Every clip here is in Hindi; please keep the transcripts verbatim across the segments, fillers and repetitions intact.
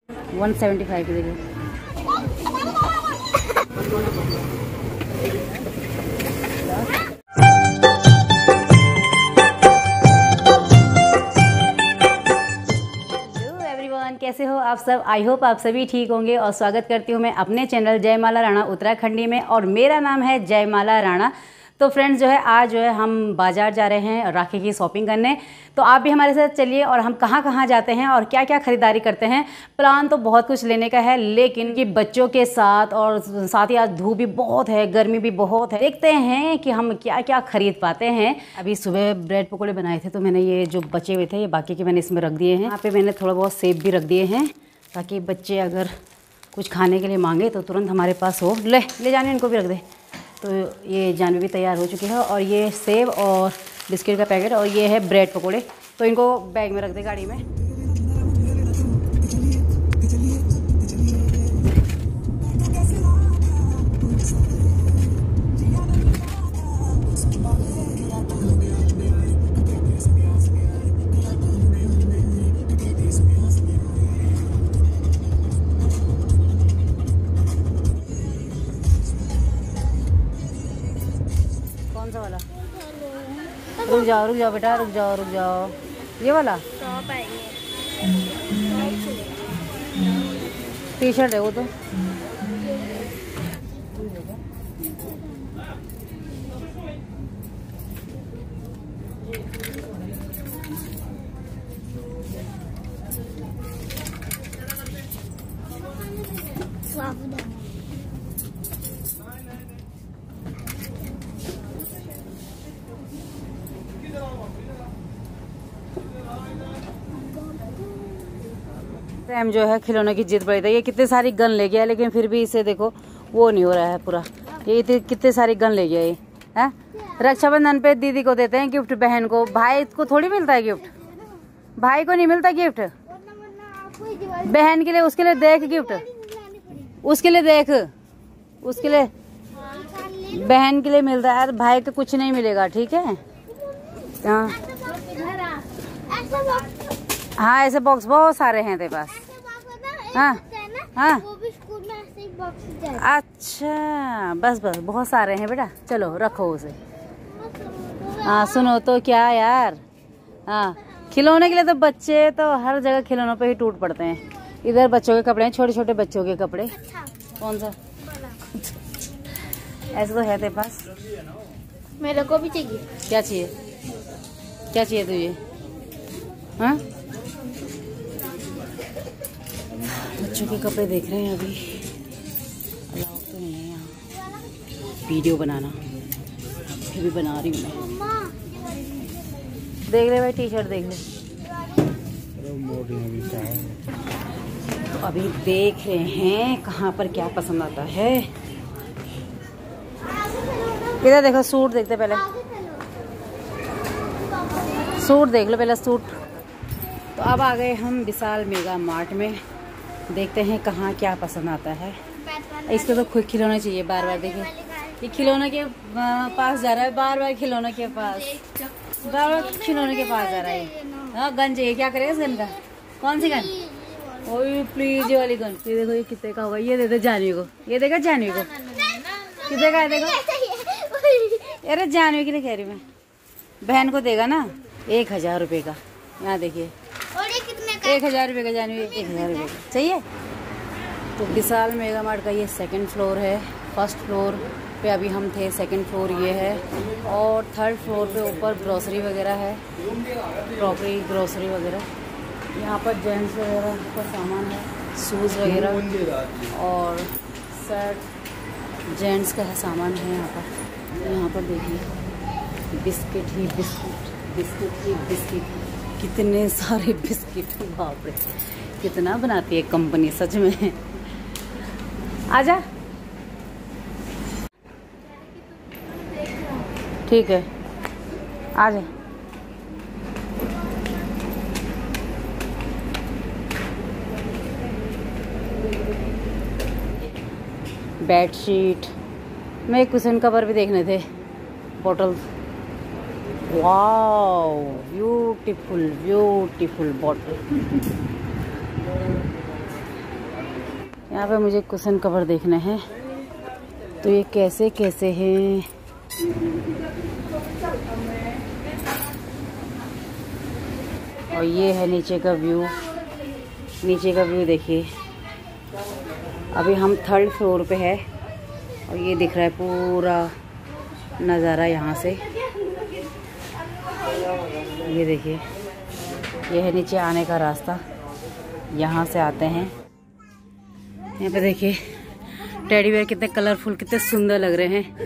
वन सेवेंटी फाइव की देखिए। कैसे हो आप सब? आई होप आप सभी ठीक होंगे और स्वागत करती हूँ मैं अपने चैनल जयमाला राणा उत्तराखंडी में और मेरा नाम है जयमाला राणा। तो फ्रेंड्स जो है आज जो है हम बाज़ार जा रहे हैं राखी की शॉपिंग करने। तो आप भी हमारे साथ चलिए और हम कहाँ कहाँ जाते हैं और क्या क्या ख़रीदारी करते हैं। प्लान तो बहुत कुछ लेने का है लेकिन कि बच्चों के साथ और साथ ही आज धूप भी बहुत है, गर्मी भी बहुत है। देखते हैं कि हम क्या क्या ख़रीद पाते हैं। अभी सुबह ब्रेड पकौड़े बनाए थे तो मैंने ये जो बचे हुए थे ये बाकी के मैंने इसमें रख दिए हैं। यहाँ पर मैंने थोड़ा बहुत सेब भी रख दिए हैं ताकि बच्चे अगर कुछ खाने के लिए मांगे तो तुरंत हमारे पास हो। ले ले जाने इनको भी रख दे। तो ये जानवी भी तैयार हो चुकी है और ये सेब और बिस्किट का पैकेट और ये है ब्रेड पकोड़े। तो इनको बैग में रख दे गाड़ी में। कौन सा वाला? रुक जाओ रुक जाओ बेटा रुक जाओ रुक जाओ। ये वाला टी शर्ट है वो तो। प्रेम जो है खिलौने की जिद पड़ी थी। ये कितनी सारी गन ले गया लेकिन फिर भी इसे देखो वो नहीं हो रहा है पूरा। ये कितनी सारी गन ले गया ये है। रक्षाबंधन पे दीदी को देते हैं गिफ्ट, बहन को। भाई को थोड़ी मिलता है गिफ्ट, भाई को नहीं मिलता गिफ्ट। बहन के लिए उसके लिए देख गिफ्ट, उसके लिए देख, उसके लिए बहन के लिए मिलता है। भाई को कुछ नहीं मिलेगा ठीक है। हाँ हाँ ऐसे बॉक्स बहुत सारे हैं तेरे पास। हाँ हाँ अच्छा बस बस बहुत सारे हैं बेटा। चलो रखो उसे। हाँ सुनो तो क्या यार, हाँ खिलौने के लिए तो बच्चे तो हर जगह खिलौनों पे ही टूट पड़ते हैं। इधर बच्चों के कपड़े हैं, छोटे छोटे बच्चों के कपड़े। कौन सा ऐसा तो है तेरे पास? मेरे को भी चाहिए। क्या चाहिए? क्या चाहिए तुझे? हाँ बच्चों के कपड़े देख रहे हैं अभी। अलाउ तो नहीं है यहाँ वीडियो बनाना, फिर भी बना रही हूँ मैं। देख ले भाई टी शर्ट देख ले। तो अभी देख रहे हैं कहाँ पर क्या पसंद आता है। इधर देखो सूट देखते पहले, सूट देख लो पहले सूट। तो अब आ गए हम विशाल मेगा मार्ट में। देखते हैं कहाँ क्या पसंद आता है। इसको तो खुद खिलौना चाहिए बार बार। देखिए ये खिलौने के पास जा रहा है, बार बार खिलौने के पास, बार बार खिलौने के पास जा रहा है। हाँ गन चाहिए। क्या करेगा इस गन का? कौन सी गन? ओए प्लीज ये वाली गन। ये देखो ये कितने का होगा। ये दे दे जानवी को। ये देगा जानवी को। कितने का है देखो। अरे जानवी के लिए कह रही मैं, बहन को देगा ना। एक हजार रुपये का। यहाँ देखिए एक हजार रुपये का जानवी, एक हजार रुपये का चाहिए। तो विशाल मेगा मार्ट का ये सेकंड फ्लोर है। फर्स्ट फ्लोर पे अभी हम थे, सेकंड फ्लोर ये है और थर्ड फ्लोर पे ऊपर ग्रोसरी वगैरह है, क्रॉकरी ग्रोसरी वगैरह। यहाँ पर जेंट्स वगैरह का सामान है, शूज़ वगैरह और शर्ट जेंट्स का सामान है यहाँ पर। यहाँ पर देखिए बिस्किट ही बिस्किट, बिस्किट ही बिस्किट, कितने सारे बिस्किट। बाप रे कितना बनाती है कंपनी सच में। आजा ठीक है आजा। बेडशीट में कुशन कवर भी देखने थे, bottle. Wow beautiful beautiful bottle. यहाँ पे मुझे कुशन कवर देखना है, तो ये कैसे कैसे हैं। और ये है नीचे का व्यू, नीचे का व्यू देखिए। अभी हम थर्ड फ्लोर पे है और ये दिख रहा है पूरा नज़ारा यहाँ से। ये देखिए, ये है नीचे आने का रास्ता, यहाँ से आते हैं। यहाँ पे देखिए टेडी बेयर कितने कलरफुल, कितने सुंदर लग रहे हैं।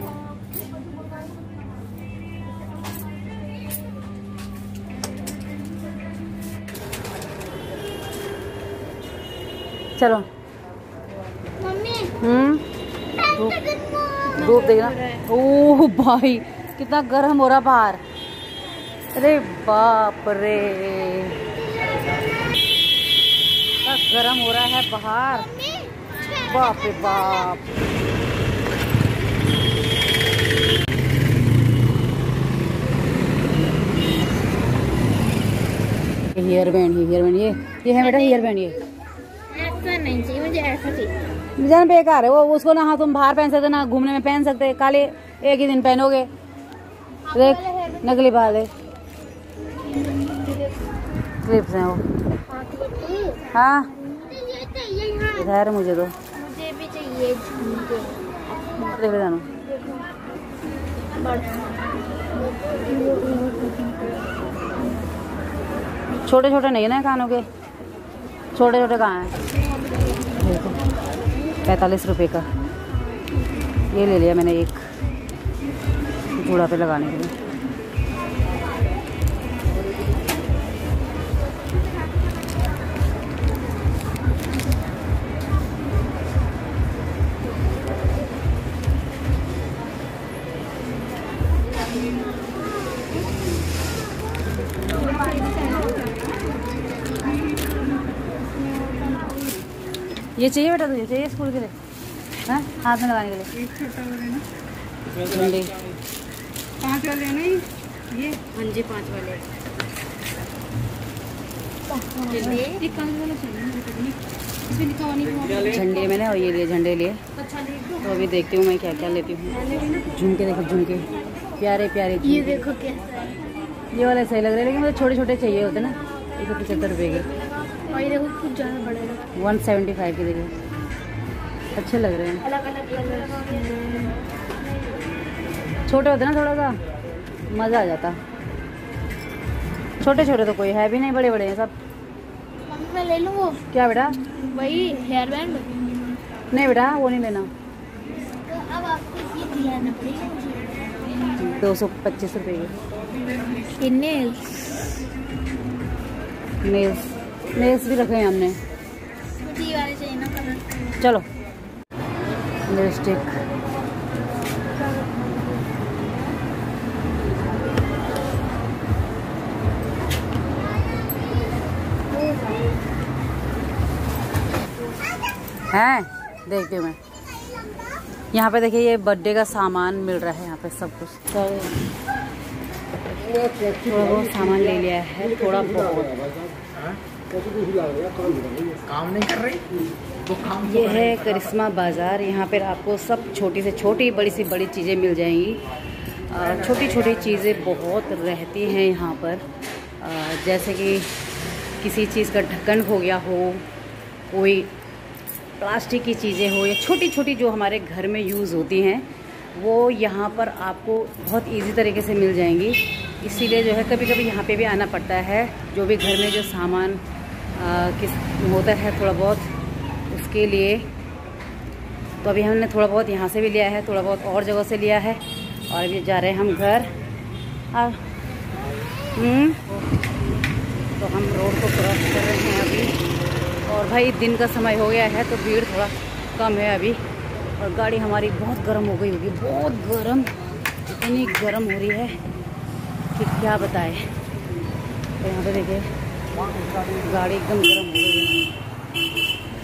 चलो मम्मी हम्म धूप धूप देखना। ओह भाई कितना गर्म हो रहा बाहर। अरे बाप रे, कितना गर्म हो रहा है बाहर, बाप रे बाप। हेयर बैंड, ही हेयर बैंड, ये ये है बेटा हेयर बैंड। ये ऐसा नहीं चाहिए मुझे, ऐसा चाहिए। जान बेकार है वो, उसको ना हाँ तुम बाहर पहन सकते ना घूमने में पहन सकते, काले एक ही दिन पहनोगे। देख नकली बाल है, क्लिप्स हैं वो। हाँ इधर मुझे तो मुझे भी चाहिए झुमके। देख जानो छोटे छोटे नहीं है ना कानों के, छोटे छोटे कहाँ हैं। देखो पैंतालीस रुपए का ये ले लिया मैंने एक, जूड़ा पे लगाने के लिए। ये चाहिए बेटा, तुझे चाहिए स्कूल के लिए? हाँ हाथ में लगाने के लिए झंडे पाँच वाले हैं नहीं ये? हाँ जी पाँच वाले झंडे मैंने, और ये लिए झंडे लिए। तो अभी देखती हूँ मैं क्या क्या लेती हूँ। झुमके देखो, झुमके प्यारे प्यारे। ये देखो कैसा है, ये वाले सही लग रहे हैं, लेकिन मुझे छोटे छोटे चाहिए होते ना। ये तो पचहत्तर रुपये के, और ये देखो कुछ ज़्यादा बड़े हैं, वन सेवेंटी फाइव के। देखिए अच्छे लग रहे हैं। अलग अलग कलर। छोटे होते ना थोड़ा सा मज़ा आ जाता। छोटे छोटे तो कोई है भी नहीं, बड़े बड़े हैं सब। मम्मी मैं ले लूँ वो? क्या बेटा? वही हेयर बैंड। नहीं बेटा वो नहीं लेना। तो अब आपको ये दिलाना पड़ेगा। दो सौ पच्चीस रुपये के ये नेल्स, नेल्स नेल्स भी रखे हैं हमने। मुझे ये वाले चाहिए ना कलर। चलो लिपस्टिक, हैं देखती हूँ मैं। यहाँ पे देखिए ये बर्थडे का सामान मिल रहा है यहाँ पे सब कुछ। तो थोड़ा बहुत सामान ले लिया है, थोड़ा बहुत। काम नहीं कर रही। ये है करिश्मा बाज़ार। यहाँ पर आपको सब छोटी से छोटी, बड़ी से बड़ी चीज़ें मिल जाएंगी। छोटी छोटी चीज़ें बहुत रहती हैं यहाँ पर, आ, जैसे कि किसी चीज़ का ढक्कन हो गया हो, कोई प्लास्टिक की चीज़ें हो, या छोटी छोटी जो हमारे घर में यूज़ होती हैं, वो यहाँ पर आपको बहुत इजी तरीके से मिल जाएंगी। इसीलिए जो है कभी कभी यहाँ पे भी आना पड़ता है। जो भी घर में जो सामान आ, किस होता है थोड़ा बहुत, उसके लिए। तो अभी हमने थोड़ा बहुत यहाँ से भी लिया है, थोड़ा बहुत और जगह से लिया है, और अभी जा रहे हैं हम घर। और तो हम रोड को क्रॉस कर रहे हैं अभी। और भाई दिन का समय हो गया है तो भीड़ थोड़ा कम है अभी। और गाड़ी हमारी बहुत गर्म हो गई होगी, बहुत गर्म, इतनी गर्म हो रही है कि क्या बताएं। तो यहाँ पे देखिए गाड़ी एकदम गर्म हो गई है।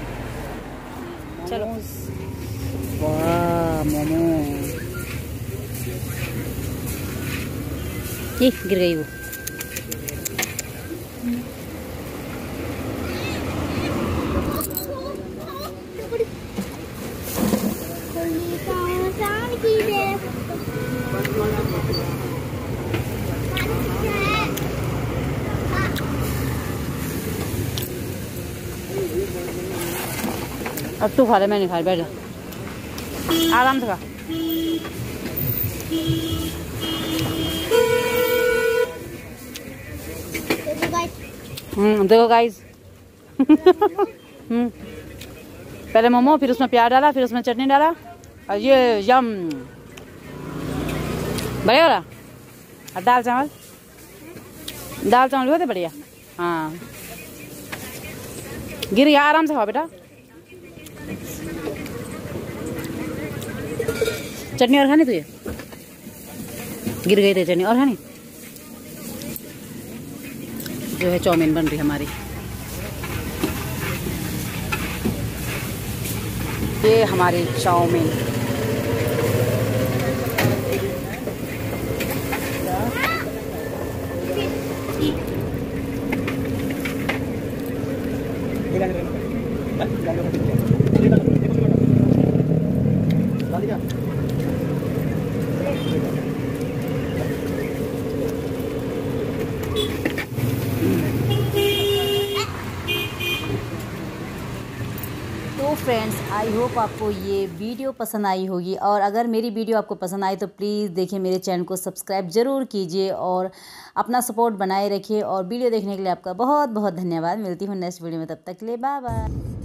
चलो वाह मोमो, ये गिर गई वो। अब तू खा ले, मैं नहीं खा रही, बैठ जा आराम से खा। हम्म देखो गाइस। हम्म पहले मोमो, फिर उसमें प्याज डाला, फिर उसमें चटनी डाला और ये यम बढ़िया हो रहा। और दाल चावल, दाल चावल हुए थे बढ़िया। हाँ गिर गया, आराम से खाओ बेटा। चटनी और खानी तुझे? गिर गई थी चटनी और खानी। जो है चाउमीन बन रही हमारी। ये हमारी चाउमीन। तो फ्रेंड्स आई होप आपको ये वीडियो पसंद आई होगी, और अगर मेरी वीडियो आपको पसंद आई तो प्लीज़ देखिए, मेरे चैनल को सब्सक्राइब ज़रूर कीजिए और अपना सपोर्ट बनाए रखिए। और वीडियो देखने के लिए आपका बहुत बहुत धन्यवाद। मिलती हूँ नेक्स्ट वीडियो में, तब तक के लिए बाय बाय।